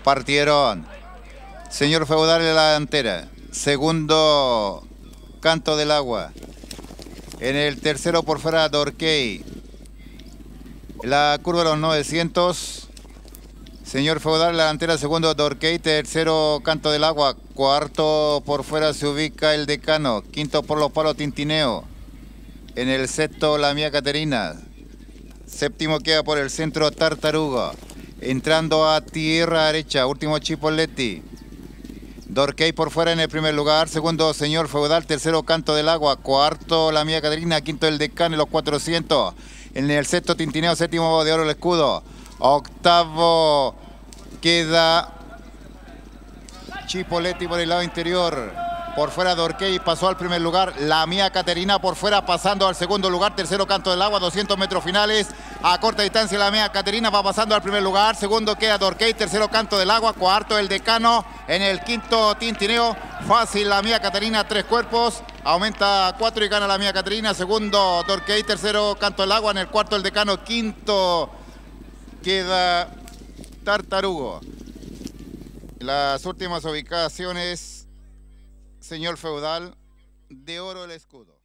Partieron. Señor Feudal en la delantera. Segundo, Canto del Agua. En el tercero por fuera, Dorkey. La curva de los 900. Señor Feudal en la delantera. Segundo, Dorkey. Tercero, Canto del Agua. Cuarto por fuera se ubica el Decano. Quinto por los palos, Tintineo. En el sexto, la Mía Caterina. Séptimo queda por el centro, Tartaruga. Entrando a tierra derecha, último Chipolletti. Dorkey por fuera en el primer lugar. Segundo, Señor Feudal. Tercero, Canto del Agua. Cuarto, la Mía Caterina. Quinto, el Decano en los 400. En el sexto, Tintineo. Séptimo, de oro el escudo. Octavo queda Chipolletti por el lado interior. Por fuera Dorkey pasó al primer lugar. La Mía Caterina por fuera pasando al segundo lugar. Tercero, Canto del Agua, 200 metros finales. A corta distancia la Mía Caterina va pasando al primer lugar. Segundo queda Dorkey. Tercero, Canto del Agua. Cuarto, el Decano. En el quinto, Tintineo. Fácil la Mía Caterina, 3 cuerpos. Aumenta a 4 y gana la Mía Caterina. Segundo, Dorkey. Tercero, Canto del Agua. En el cuarto, el Decano. Quinto queda Tartarugo. Las últimas ubicaciones. Señor Feudal, de oro el escudo.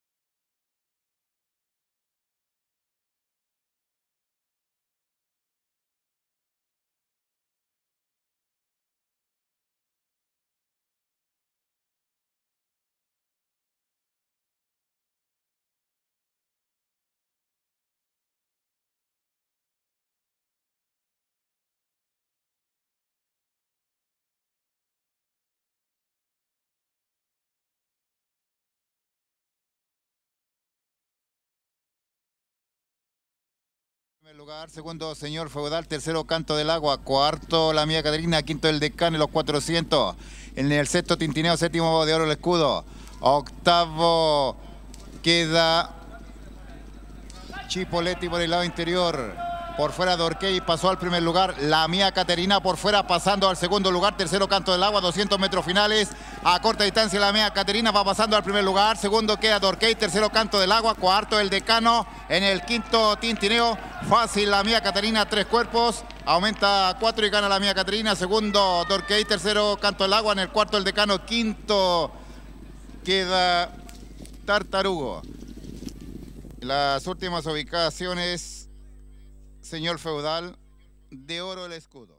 Primer lugar, segundo, Señor Feudal, tercero, Canto del Agua, cuarto, la Mía Caterina, quinto, el Decano en los 400. En el sexto, Tintineo, séptimo, de oro el escudo. Octavo queda Chipolletti por el lado interior. Por fuera Dorkey pasó al primer lugar. La Mía Caterina por fuera pasando al segundo lugar. Tercero, Canto del Agua, 200 metros finales. A corta distancia la Mía Caterina va pasando al primer lugar. Segundo queda Dorkey. Tercero, Canto del Agua. Cuarto, el Decano. En el quinto, Tintineo. Fácil la Mía Caterina, 3 cuerpos. Aumenta a 4 y gana la Mía Caterina. Segundo, Dorkey. Tercero, Canto del Agua. En el cuarto, el Decano. Quinto queda Tartarugo. Las últimas ubicaciones. Señor Feudal, de oro el escudo.